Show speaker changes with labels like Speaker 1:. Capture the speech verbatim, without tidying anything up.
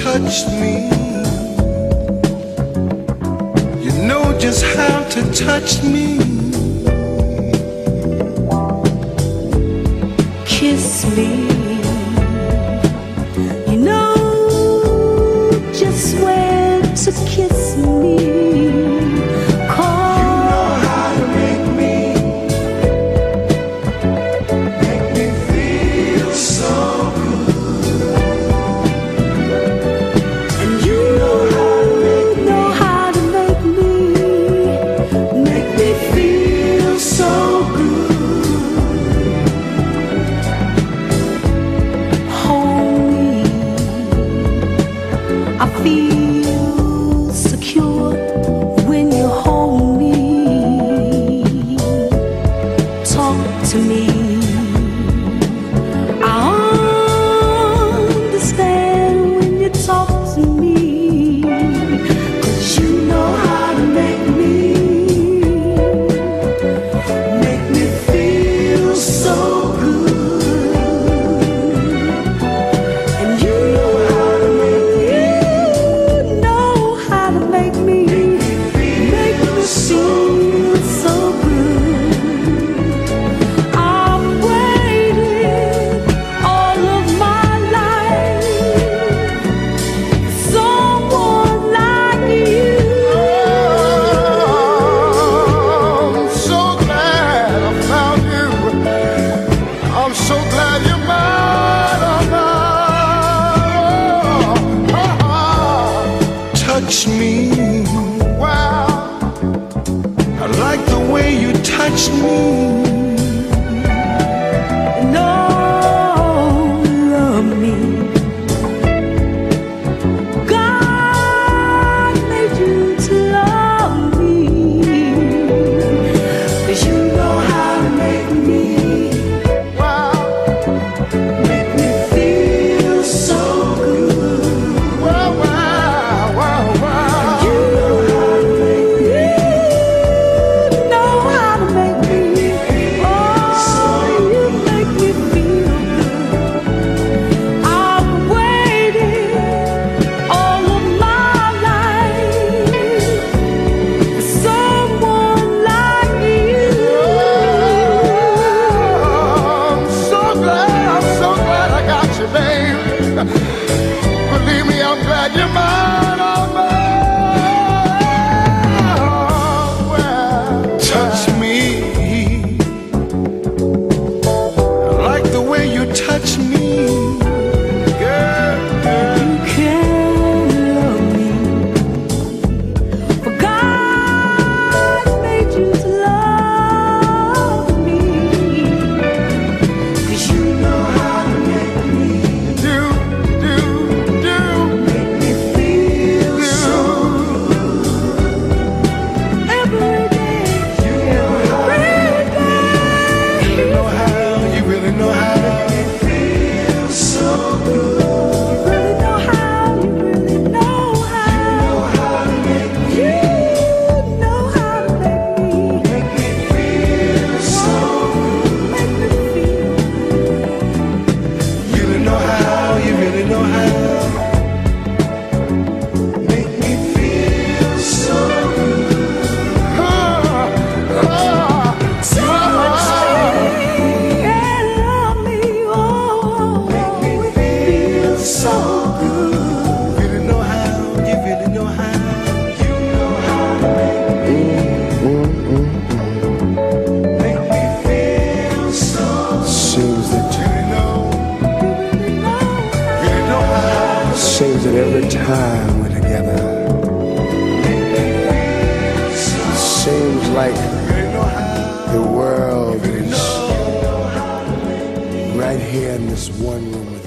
Speaker 1: touch me. You know just how to touch me.
Speaker 2: Kiss me. You know just where to kiss me. I feel secure when you hold me. Talk to me. I understand when you talk to me, 'cause you know how to make me, make me feel so good. And you know how to make me, make me, make me feel so good. I've waited all of my life for someone like you.
Speaker 1: Oh, I'm so glad I found you. I'm so glad you're mine. Oh, oh, oh. Touch me. Wow, I like the way you touch me.
Speaker 2: No, love me. God made you to love me, 'cause you know how to make me,
Speaker 1: Wow,
Speaker 2: make me feel so good.
Speaker 1: wow, wow, wow, wow.
Speaker 2: You know how to make me, know how to make me, oh, you make me feel good. I've waited all of my life for someone like you.
Speaker 1: I'm so glad, I'm so glad I got you, babe. Believe me, I'm glad you're mine. Oh, well. Touch me. I like the way you touch me. Girl, girl.
Speaker 2: You can love me, for God made you to love me, 'cause you know how to make me,
Speaker 1: Do, do, do.
Speaker 2: make me feel so good every day, every day.
Speaker 1: You know how, you really know how.
Speaker 2: Feel so good. You really know how, you really know how. You know how to make me, make me feel so good. Make me feel.
Speaker 1: You really know how, you really know how. Make me feel so good. Oh, oh,
Speaker 2: Touch me and love me, oh, make me feel so good.
Speaker 1: you really know how, you really know how.
Speaker 2: You know how to make me,
Speaker 1: Make me feel so Seems that you really know,
Speaker 2: really know how.
Speaker 1: really know how. Seems that every time we're together, seems like really know how. The world is right here in this one room.